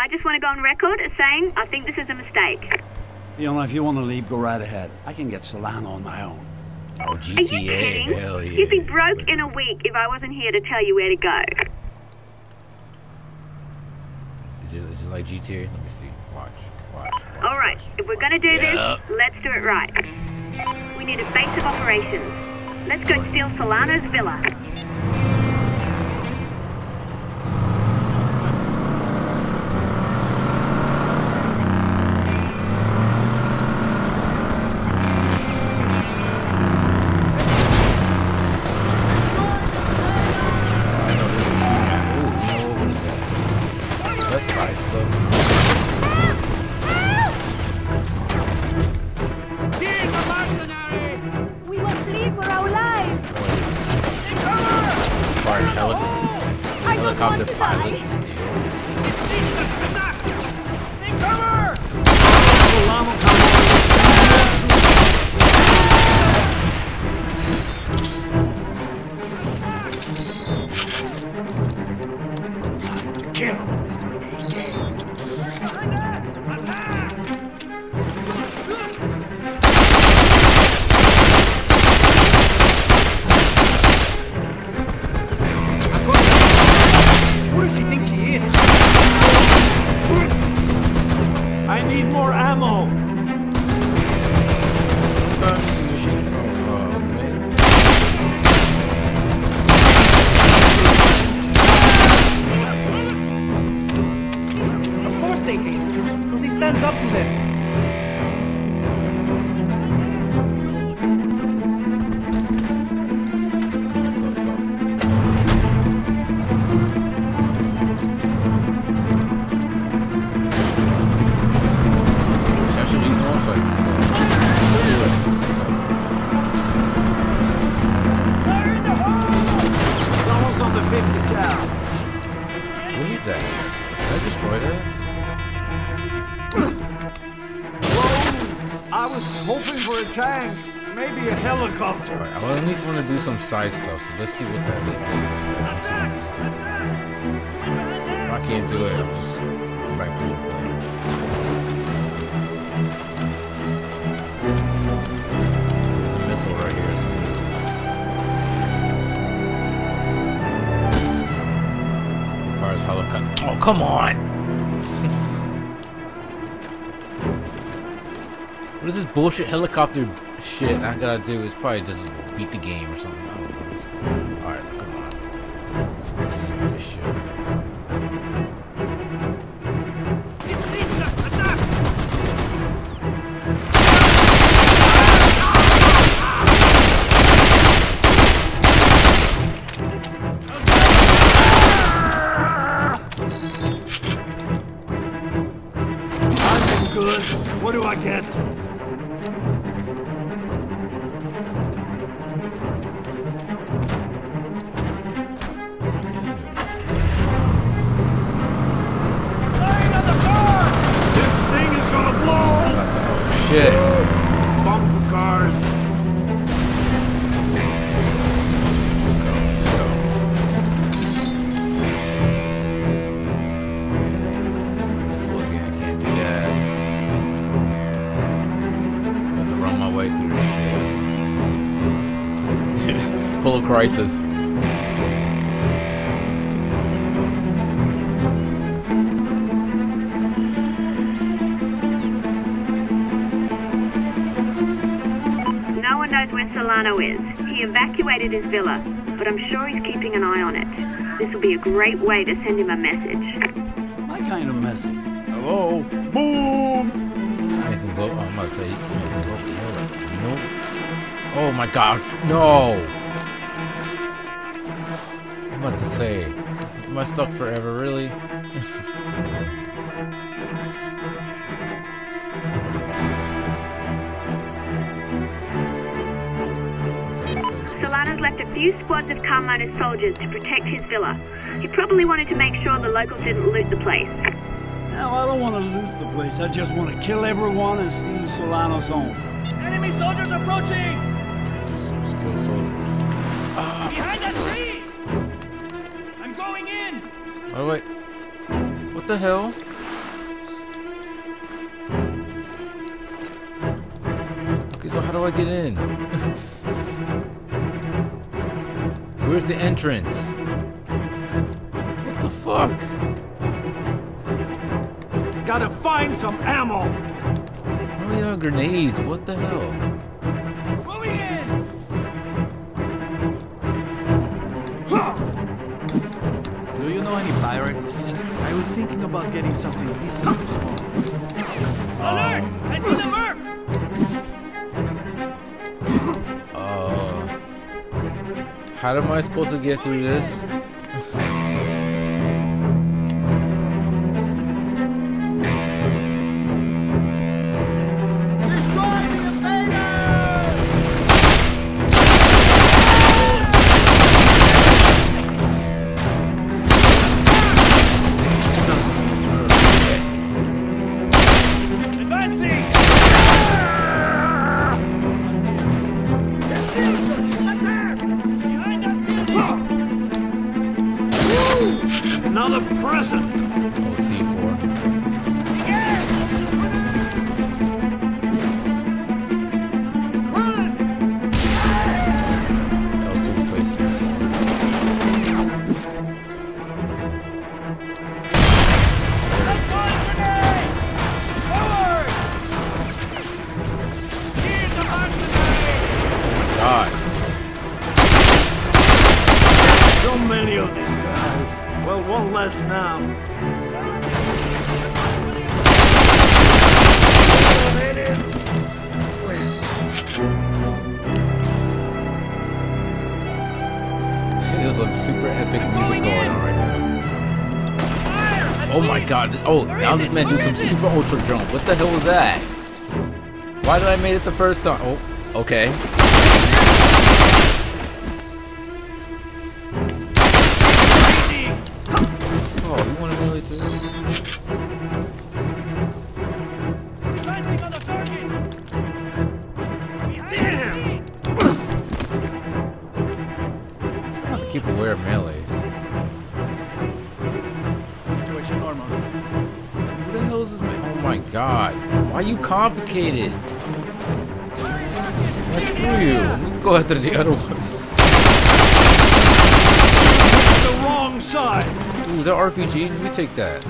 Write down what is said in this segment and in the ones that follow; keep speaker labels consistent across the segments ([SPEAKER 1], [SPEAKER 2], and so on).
[SPEAKER 1] just want to go on record as saying I think this is a mistake.
[SPEAKER 2] Fiona, if you want to leave, go right ahead. I can get Solano on my own.
[SPEAKER 3] Oh, GTA,
[SPEAKER 1] Are you kidding?
[SPEAKER 3] hell yeah.
[SPEAKER 1] You'd be broke in a week if I wasn't here to tell you where to go.
[SPEAKER 3] Is it like GTA? Let me see. Watch.
[SPEAKER 1] All right, if we're gonna do this, let's do it right. We need a base of operations. Let's go steal Solano's villa.
[SPEAKER 3] Helicopter pilot to steal.
[SPEAKER 4] Take cover!
[SPEAKER 2] Kill Mr.
[SPEAKER 4] Who does she think she is? I need more ammo. Of course they hate him, because he stands up to them.
[SPEAKER 3] What is that? Did I destroy that?
[SPEAKER 4] Whoa! I was hoping for a tank. Maybe a helicopter.
[SPEAKER 3] Alright, I at least want to do some side stuff, so let's see what that is. Let's see what this is. If I can't do it, I'll just go back to it. There's a missile right here. So requires helicopter. Oh, come on! What is this bullshit helicopter shit I gotta do? Is probably just beat the game or something. I don't know. Alright, come on. Let's continue with this shit.
[SPEAKER 4] I'm good. What do I get?
[SPEAKER 3] Shit.
[SPEAKER 4] Bumper cars.
[SPEAKER 3] Let's look at I can't do that. Got to run my way through this shit. Full of crisis.
[SPEAKER 1] Where Solano is. He evacuated his villa, but I'm sure he's keeping an eye on it. This will be a great way to send him a message.
[SPEAKER 2] My kind of message. Hello? Boom!
[SPEAKER 3] Make him go. Oh, I'm about to say he's making him go up the hill. Nope. Oh my god, no! I'm about to say, am I stuck forever, really?
[SPEAKER 1] Solano's left a few squads of Carmona soldiers to protect his villa. He probably wanted to make sure the locals didn't loot the place.
[SPEAKER 2] No, I don't want to loot the place. I just want to kill everyone and steal Solano's home.
[SPEAKER 4] Enemy soldiers approaching!
[SPEAKER 3] Just kill soldiers.
[SPEAKER 4] Behind that tree! I'm going in!
[SPEAKER 3] Oh wait. What the hell? So how do I get in? Where's the entrance? What the fuck?
[SPEAKER 4] Gotta find some ammo.
[SPEAKER 3] Oh yeah, grenades. What the hell?
[SPEAKER 2] Moving in!
[SPEAKER 5] Do you know any pirates? I was thinking about getting something decent.
[SPEAKER 2] Alert! I see the merc!
[SPEAKER 3] How am I supposed to get through this?
[SPEAKER 4] Another present.
[SPEAKER 3] Oh, C4. L2 place. God.
[SPEAKER 4] So many of these guys. Well, one less now.
[SPEAKER 3] There's some super epic music going on right now. Oh my god. Oh, now this man doing some super ultra jump. What the hell was that? Why did I made it the first time? Oh, okay. Oh, you want to really too? Keep aware of melees.
[SPEAKER 5] Situation normal.
[SPEAKER 3] What the hell is this man? Oh my god. Why are you complicated? Well, screw you. Let me go after the other ones.
[SPEAKER 4] The wrong side.
[SPEAKER 3] Ooh, is that RPG? Let me take that.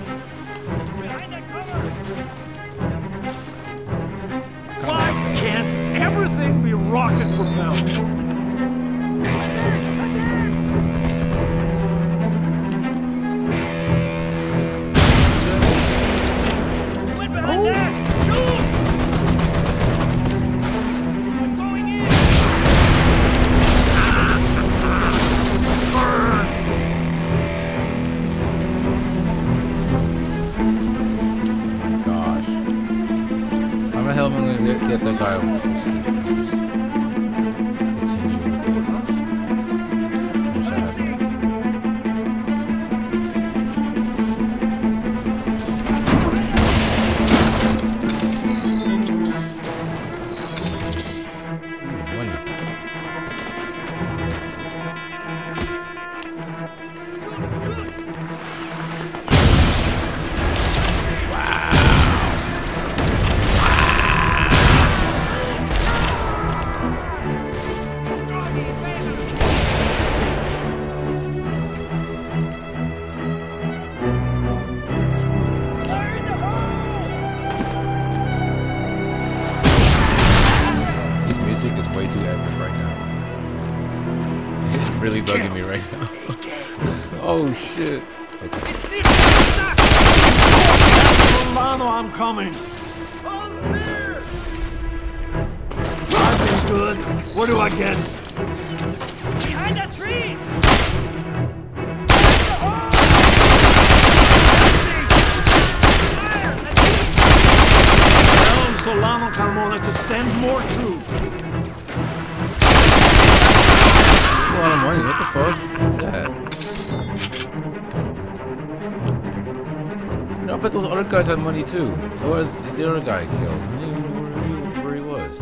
[SPEAKER 4] Why can't everything be rocket propelled?
[SPEAKER 3] Get the guy over. Continue with this. Wish I had like money. Way too epic right now. It's really bugging me right now. Oh shit. Okay.
[SPEAKER 4] Solano, I'm coming. I've been good. What do I get?
[SPEAKER 2] Behind that tree!
[SPEAKER 4] Tell Solano Carmona to send more troops.
[SPEAKER 3] That's a lot of money. What the fuck? Look at that. No, I bet those other guys had money too. Or the other guy killed. I didn't even know where he was.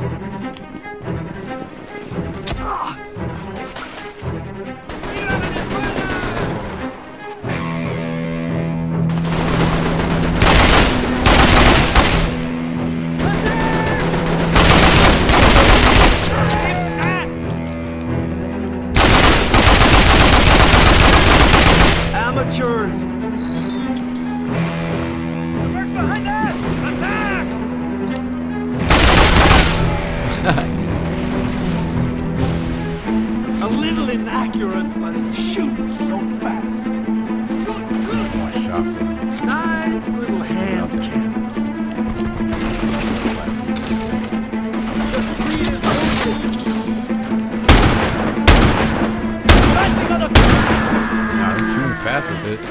[SPEAKER 4] Nice little hand cannon.
[SPEAKER 3] Nah, I'm shooting fast with it.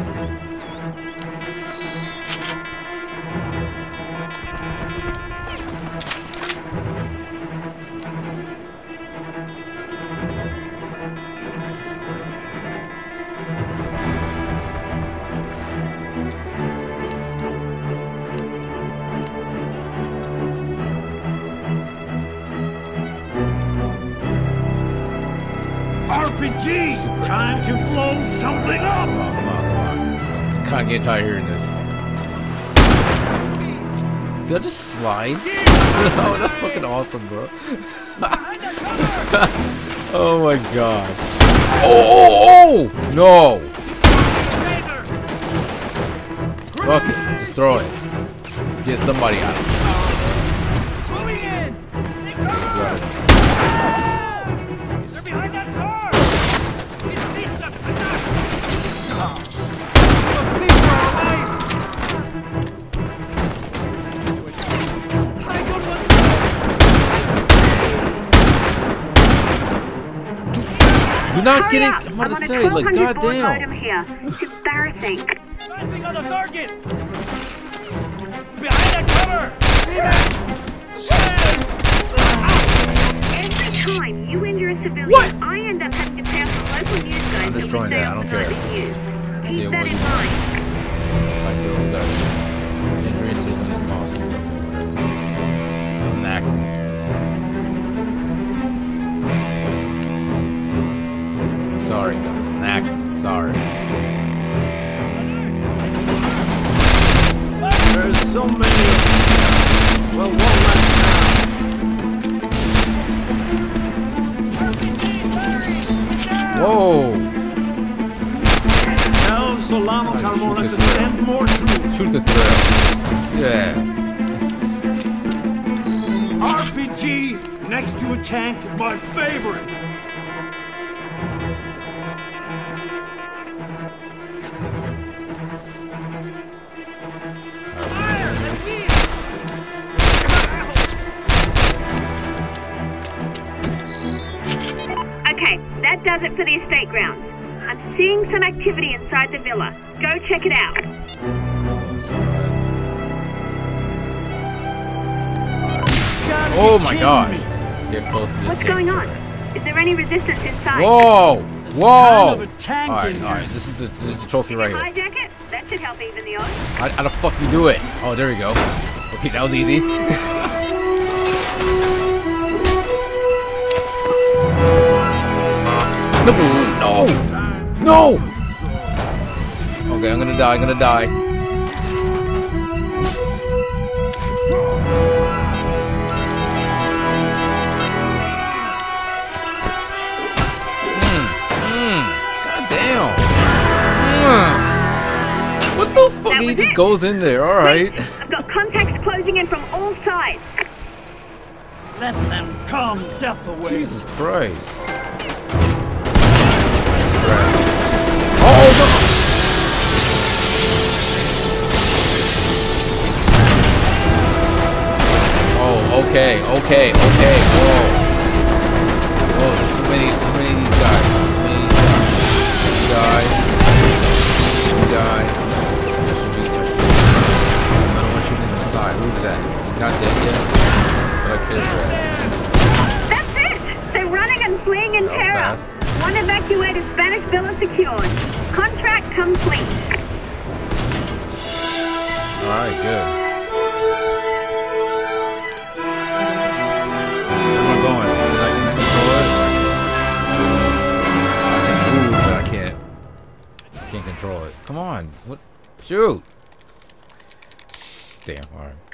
[SPEAKER 4] RPG! Time to blow something up!
[SPEAKER 3] Come on, come on, come on. Can't get tired of hearing this. Did I just slide? Oh, that's fucking awesome, bro. Oh my god. Oh! No! Fuck it, just throw it. Get somebody out of it.
[SPEAKER 4] They're behind that car!
[SPEAKER 3] You're not
[SPEAKER 1] Hurry
[SPEAKER 3] getting.
[SPEAKER 1] up.
[SPEAKER 3] I'm about to
[SPEAKER 1] on a
[SPEAKER 3] say, like,
[SPEAKER 1] 1200 board
[SPEAKER 3] goddamn.
[SPEAKER 1] modem here. It's embarrassing.
[SPEAKER 4] Rising on the target! Behind that cover!
[SPEAKER 1] Every time you injure a civilian,
[SPEAKER 3] What?
[SPEAKER 1] I end up having to pay off the local news guys
[SPEAKER 3] I'm destroying that. I don't care.
[SPEAKER 1] News.
[SPEAKER 3] See,
[SPEAKER 1] Keep
[SPEAKER 3] what
[SPEAKER 1] that
[SPEAKER 3] you
[SPEAKER 1] in mind.
[SPEAKER 3] like those guys. Injury as soon as possible. That was an accident. Sorry, guys. An accident. Sorry.
[SPEAKER 4] There's so many of them. Well, one left
[SPEAKER 3] Whoa!
[SPEAKER 4] now. Tell Solano
[SPEAKER 3] Shoot
[SPEAKER 4] Carmona
[SPEAKER 3] the
[SPEAKER 4] to
[SPEAKER 3] thrill.
[SPEAKER 4] send more troops.
[SPEAKER 3] Shoot the thrill. Yeah.
[SPEAKER 4] RPG next to a tank, my favorite.
[SPEAKER 1] Okay, that does it for the estate grounds. I'm seeing some activity inside the villa. Go check it out.
[SPEAKER 3] Oh my god. Get close to the
[SPEAKER 1] What's
[SPEAKER 3] tank
[SPEAKER 1] going on?
[SPEAKER 3] turret.
[SPEAKER 1] Is there any resistance inside?
[SPEAKER 3] Whoa!
[SPEAKER 2] Kind
[SPEAKER 3] Whoa!
[SPEAKER 2] of a tank
[SPEAKER 3] Alright,
[SPEAKER 2] in
[SPEAKER 3] alright. This is the trophy right here.
[SPEAKER 1] Hijack it? That should help even the odds.
[SPEAKER 3] How the fuck you do it? Oh, there we go. Okay, that was easy. No! No! Okay, I'm gonna die. I'm gonna die. God damn. What the fuck?
[SPEAKER 1] That
[SPEAKER 3] He
[SPEAKER 1] was
[SPEAKER 3] just
[SPEAKER 1] it.
[SPEAKER 3] goes in there. All right.
[SPEAKER 1] I've got contacts closing in from all sides.
[SPEAKER 2] Let them come, death away.
[SPEAKER 3] Jesus Christ. Oh no! Oh, okay, okay, okay. Whoa. Whoa, there's too many of these guys. Too many of these guys. Die. That should be. Another one shooting in the side. Who's that? He's not dead yet. But I killed that.
[SPEAKER 1] That's it! They're running and fleeing in
[SPEAKER 3] That was
[SPEAKER 1] terror.
[SPEAKER 3] fast.
[SPEAKER 1] One evacuated Spanish villa secured. Contract complete.
[SPEAKER 3] Alright, good. Where am I going? Can I control it? I can move, but I can't control it. Come on. What? Shoot. Damn, alright.